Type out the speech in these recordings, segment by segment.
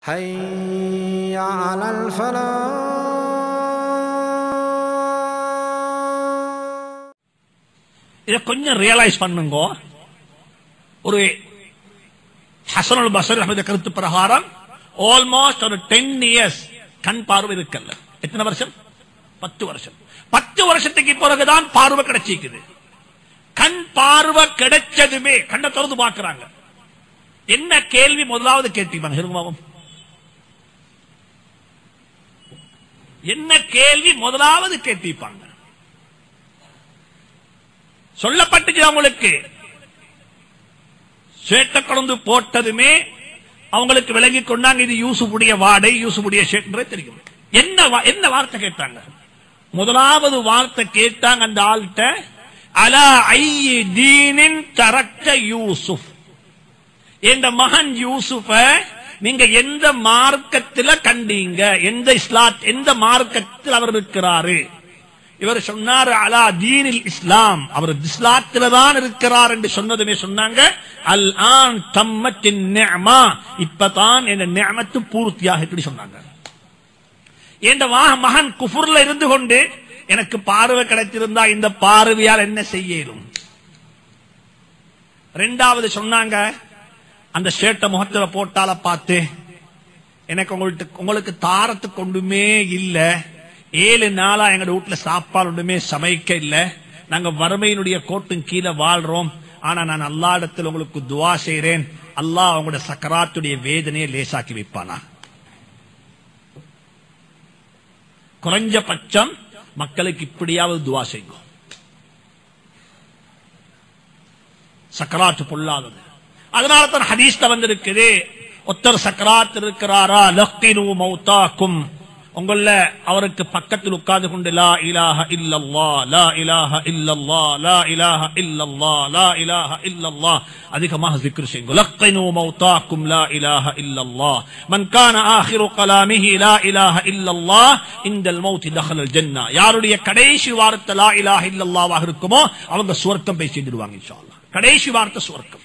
حي على الفلاح. இதை கொஞ்சம் ரியலைஸ் பண்ணுங்க. ஒரு ஹசனுல் பஸ்ரி ரஹ்மத்துல்லாஹி கருத்து பிரகாரம் ஆல்மோஸ்ட் ஒரு 10 இயர்ஸ் கண் பார்வை இருக்கல்ல. எத்தனை வருஷம்? 10 வருஷம். 10 வருஷத்துக்கு பிறகுதான் பார்வை கிடைச்சிக்குது. கண் பார்வை கிடைச்சதுமே கண்ணை திறந்து பார்க்கிறாங்க. என்ன கேள்வி முதலாவது கேட்டீங்க? என்ன கேள்வி முதலாவது கேட்டிருப்பாங்க? சொல்லப்பட்டுச்சு அவங்களுக்கு. சேட்டை கொண்டு போட்டதுமே அவங்களுக்கு விளங்கி கொண்டாங்க, இது யூசுஃபுடைய வாடை, யூசுஃபுடைய சேட்டை தெரியும். என்ன வார்த்தை கேட்டாங்க? முதலாவது வார்த்தை கேட்டாங்க அந்த ஆள்கிட்ட, அலா ஐயி தீனின் தரக்க யூசுப், என்ற மகன் யூசுஃப நீங்க எந்த மார்க்கத்தில் கண்டீங்க? எந்த மார்க்கத்தில் அவர் இருக்கிறாரு? இவர் சொன்னார், அலா தீனில் இஸ்லாம், அவர் இஸ்லாத்தில தான் இருக்கிறார் என்று சொன்னதுமே சொன்னாங்க, அல் ஆன் தம்மத்தின் நிஅமா, இப்பதான் என்ற நிஅமத்து பூர்த்தியாக இப்படி சொன்னாங்க. என்ற மகன் குஃபுர்ல இருந்து கொண்டு எனக்கு பார்வை கிடைத்திருந்தா இந்த பார்வையால் என்ன செய்யணும்? இரண்டாவது சொன்னாங்க, அந்த ஷேட்டை முகத்துல போட்டால பார்த்து, எனக்கு உங்களுக்கு தாரத்துக்கு ஒன்றுமே இல்ல, 7 நாளா எங்க வீட்டுல சாப்பாடு ஒன்றுமே சமைக்க இல்ல, நாங்க வறுமையினுடைய கோட்டின் கீழே வாழ்றோம். ஆனா நான் அல்லாஹ் இடத்தில் உங்களுக்கு துவா செய்றேன், அல்லாஹ் உங்களுடைய சக்கராத்துடைய வேதனையை லேசாக்கி வைப்பானா? குறைஞ்சபட்சம் மக்களுக்கு இப்படியாவது துவா செய்யும். சக்கராத்து பொல்லாதது. அதனால தான் ஹதீஸ்ல வந்திருக்குது, ஒருத்தர் சக்கராத் இருக்கிறாரா, லக்தினு மௌதாக்கும், உங்கள அவருக்கு பக்கத்தில் உட்கார்ந்து கொண்டு லா இலாஹ இல்லல்லாஹ் லா இலாஹ இல்லல்லாஹ் லா இலாஹ இல்லல்லாஹ் லா இலாஹ இல்லல்லாஹ் அதிகமாக zikr செய்யுங்க. லக்தினு மௌதாக்கும் லா இலாஹ இல்லல்லாஹ், மன் கான ஆகிரு கலாமிஹி லா இலாஹ இல்லல்லாஹ் இன்தல் மௌத் தഖலல் ஜன்னah. யாருடைய கடைசி வார்த்தை லா இலாஹ இல்லல்லாஹ் இருக்குமோ அவங்க சுவர்க்கம் போய் சேர்ந்துடுவாங்க இன்ஷாஅல்லாஹ். கடைசி வார்த்தை சுவர்க்கம்.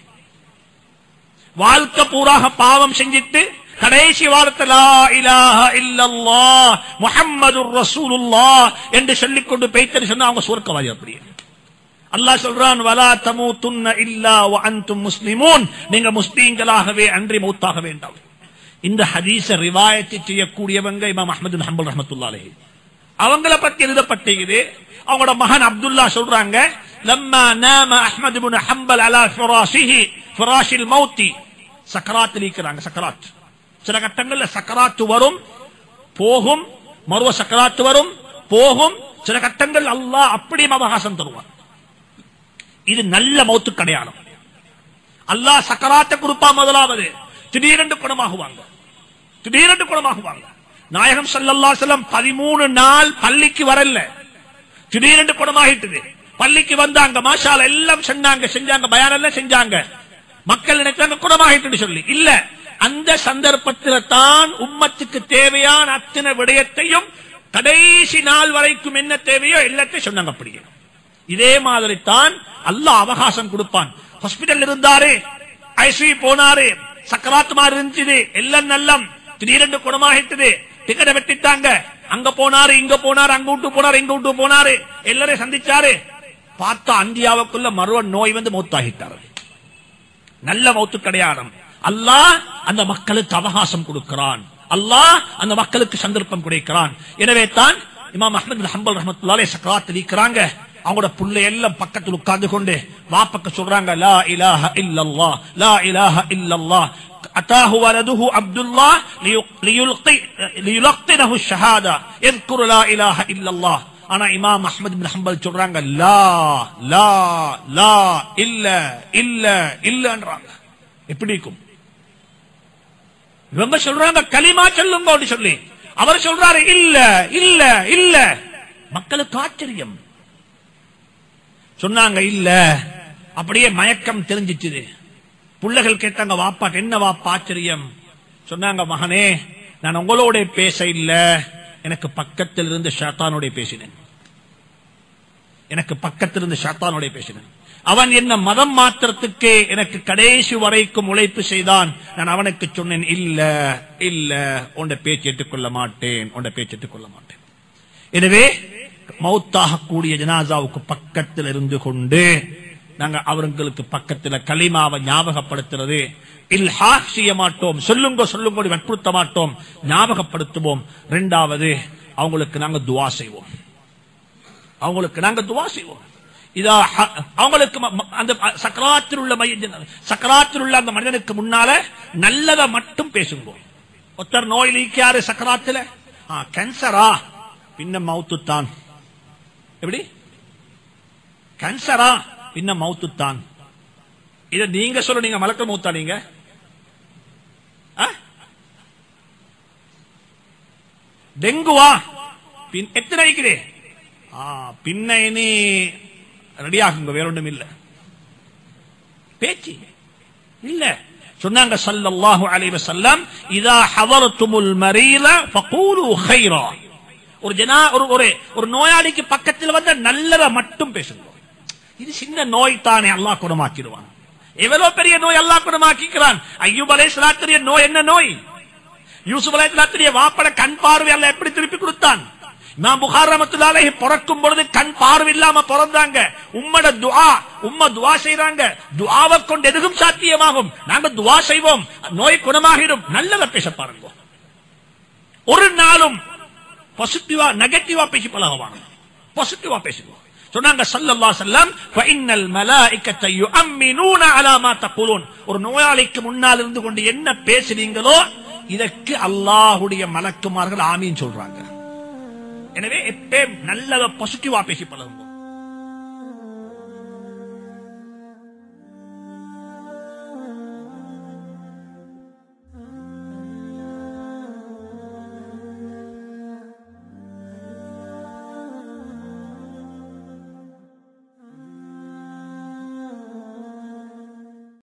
வாழ்க்கை பூராக பாவம் செஞ்சிட்டு கடைசி வார்த்தை லா இலாஹ இல்லல்லாஹ் முஹம்மதுர் ரசூலுல்லாஹ் என்று சொல்லிக் கொண்டு பேய்த்து சொன்னா அவங்க சுவர்க்கவாதி. அப்படியே அல்லாஹ் சொல்றான், வலா தமூதுன்ன இல்லா வ அன்தும் முஸ்லிமூன், நீங்க முஸ்லிம்களாகவே அன்றி மௌத்தாக வேண்டாம். இந்த ஹதீஸ ரிவாயத் செய்யக்கூடியவங்க இமாம் அஹ்மத் பின் ஹம்பல் ரஹ்மத்துல்லாஹி அலைஹி. அவங்கள பத்தி எழுதப்பட்டது. அவங்களோட மகன் அப்துல்லா சொல்றாங்க, லம்மா நாம அஹ்மத் பின் ஹம்பல் அலா ஃபிராஷிஹி ஃபிராஷில் மௌத்தி, சக்கராத் இருக்கிறாங்க. சக்கராத் சில கட்டங்கள்ல சக்கராத்து வரும் போகும், மறுவ சக்கராத்து வரும் போகும். சில கட்டங்கள் அல்லாஹ் அப்படியே அவகாசம் தருவார். இது நல்ல மௌத்து அடையாளம். அல்லாஹ் சக்கராத்தை கொடுப்பா. முதலாவது திடீரென்று குணமாகுவாங்க. திடீரென்று குணமாகுவாங்க. நாயகம் ஸல்லல்லாஹு அலைஹி வஸல்லம் 13 நாள் பள்ளிக்கு வரல, திடீரென்று குணமாகிட்டது. பள்ளிக்கு வந்தாங்க, மாஷா அல்லாஹ் எல்லாம் செஞ்சாங்க, பயான் எல்லாம் செஞ்சாங்க. மக்கள் நினைச்சாங்க குணமாகிட்டு சொல்லி. இல்ல, அந்த சந்தர்ப்பத்தில் தான் உம்மத்துக்கு தேவையான அத்தனை விடயத்தையும் கடைசி நாள் வரைக்கும் என்ன தேவையோ எல்லாத்தையும் சொன்னாங்க. அப்படியே இதே மாதிரி தான் அல்லாஹ் அவகாசம் கொடுப்பான். ஹாஸ்பிட்டல் இருந்தாரு, ஐசியூ போனாரு, சக்கராத்து மாதிரி இருந்துச்சு, எல்லாம் நல்லம், திடீரென்று குணமாகிட்டது. டிக்கெட்டை வெட்டிட்டாங்க, அங்க போனாரு, இங்க போனாரு, அங்க விட்டு போனாரு, இங்க விட்டு போனாரு, எல்லாரையும் சந்திச்சாரு. பார்த்தா இந்தியாவுக்குள்ள மறுவ நோய் வந்து மௌத்தாகிட்டாரு. நல்ல மௌத்து கிடையாது. அல்லாஹ் அந்த மக்களுக்கு அவகாசம் கொடுக்கிறான். அல்லாஹ் அந்த மக்களுக்கு சந்தர்ப்பம் கொடுக்கிறான். எனவே தான் இமாம் அஹ்மத் பின் ஹம்பல் ரஹ்மத்துல்லாஹி அலைஹி சக்கராத்தில் இருக்கிறாங்க. அவங்களோட புள்ளை எல்லாம் பக்கத்தில் உட்கார்ந்து கொண்டு வாப்பக்கு சொல்றாங்க, லா இலாஹ இல்லல்லாஹ் லா இலாஹ இல்லல்லாஹ் அதாஹு வலதுஹு அப்துல்லாஹ் லியுலக்தினஹு ஷஹாதா யذ்குரு லா இலாஹ இல்லல்லாஹ். ஆனா இமாம் அஹ்மத் பின் ஹம்பல் சொல்றாங்க, லா லா லா இல்ல இல்ல இல்லன்றாங்க. எப்படி இருக்கும்? இவங்க சொல்றாங்க கலிமா சொல்லுங்க சொல்லி, அவர் சொல்றாரு இல்ல இல்ல இல்ல. மக்களுக்கு ஆச்சரியம். சொன்னாங்க இல்ல. அப்படியே மயக்கம் தெரிஞ்சிச்சு. பிள்ளைகள் கேட்டாங்க, வாப்பா என்ன வாப்பா ஆச்சரியம்? சொன்னாங்க, மகனே நான் உங்களோட பேச இல்ல, எனக்கு பக்கத்தில் இருந்து ஷைத்தானோட பேசினேன். எனக்கு பக்கத்தில் இருந்து ஷைத்தானோட பேசினேன். அவன் என்ன மதம் மாத்திரத்துக்கு எனக்கு கடைசி வரைக்கும் உழைப்பு செய்தான். நான் அவனுக்கு சொன்னேன், இல்ல இல்ல உன்னை பேச்சு ஏற்றுக்கொள்ள மாட்டேன். எனவே மௌத்தாக கூடிய ஜனாசாவுக்கு பக்கத்தில் இருந்து கொண்டு நாங்க அவர்களுக்கு பக்கத்தில் கலிமாவை ஞாபகப்படுத்துறது, இல்ஹா செய்ய மாட்டோம், சொல்லுங்க வற்புறுத்த மாட்டோம், ஞாபகப்படுத்துவோம். இரண்டாவது, அவங்களுக்கு நாங்க துவா செய்வோம். அவங்களுக்கு அந்த சக்கராத்தில் உள்ள அந்த மனிதனுக்கு முன்னால நல்லதை மட்டும் பேசுங்க. ஒருத்தர் நோயில் ஈக்காரு சக்கராத்துல, கேன்சரா பின்ன மவுத்து தான். எப்படி கேன்சரா பின்ன மவுத்து தான்? இத நீங்க சொல்ல, நீங்க மலக்க மௌத்தா? நீங்க டெங்குவா எத்தனை இருக்குது பின்ன இனி ரெடி ஆகுங்க, வேற ஒன்றும் இல்ல, பேச்சு இல்ல. சொன்னாங்க ஸல்லல்லாஹு அலைஹி வஸல்லம், இதா ஹதரத்துமுல் மரீத ஃபகூலு கைரா. ஒரு நோயாளிக்கு பக்கத்தில் வந்த நல்லதை மட்டும் பேசுங்க. இது சின்ன நோய் தானே, அல்லாஹ் குணமாக்கிடுவான். எவ்வளவு பெரிய நோய் அல்லாஹ் குணமாக்கிறான். அய்யூப் அலைஹிஸ்ஸலாத்துடைய நோய் என்ன நோய்? யூசுப் அலைஹிஸ்ஸலாத்துடைய வாப்பட கண் பார்வை அல்லாஹ் எப்படி திருப்பி கொடுத்தான்? இமாம் புகாரி ரஹ்மத்துல்லாஹி அலைஹி பிறக்கும் பொழுது கண் பார்வை இல்லாம பிறந்தாங்க. உம்மா துஆ செய்றாங்க. துஆவை கொண்டு எதுவும் சாத்தியமாகும். நாங்க துஆ செய்வோம், நோய் குணமாகிடும். நல்லத பேச பாருங்க. ஒரு நாளும் பாசிட்டிவா நெகட்டிவா பேசி பழகுவாங்க, பாசிட்டிவா பேசுவோம். சொன்னாங்க ஸல்லல்லாஹு அலைஹி வஸல்லம், ஃபஇன்னல் மலாயிகத யுஅம்மினூன அலா மா தகூலூன். ஒரு நோயாளிக்கு முன்னால் இருந்து கொண்டு என்ன பேசுறீங்களோ இதற்கு அல்லாஹ்வுடைய மலக்குமார்கள் ஆமீன் சொல்றாங்க. எனவே எப்பே நல்லத பாசிட்டிவா பேசி பழகுங்க.